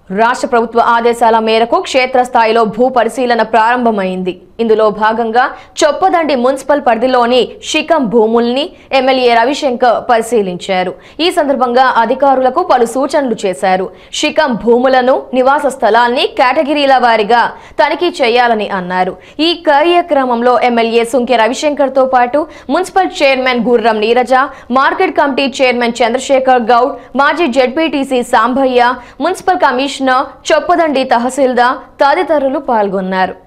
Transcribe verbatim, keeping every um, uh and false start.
రాష్ట్ర ప్రభుత్వ ఆదేశాల మేరకు క్షేత్రస్థాయిలో భూ పరిశీలన ప్రారంభమైంది. ఇందులో భాగంగా చొప్పదండి మున్సిపల్ పరిధిలోని శిఖం భూముల్ని ఎమ్మెల్యే రవిశంకర్ పరిశీలించారు. ఈ సందర్భంగా అధికారులకు పలు సూచనలు చేశారు. శిఖం భూములను, నివాస స్థలాల్ని కేటగిరీల వారీగా తనిఖీ చేయాలని అన్నారు. ఈ కార్యక్రమంలో ఎమ్మెల్యే సుంకె రవిశంకర్ తో పాటు municipal chairman Gurram Neeraja, market committee chairman Chandrasekhar Goud, మాజీ ZPTC Sambaiah, municipal commissioner Choppadandi తహసీల్దార్ తదితరులు పాల్గొన్నారు.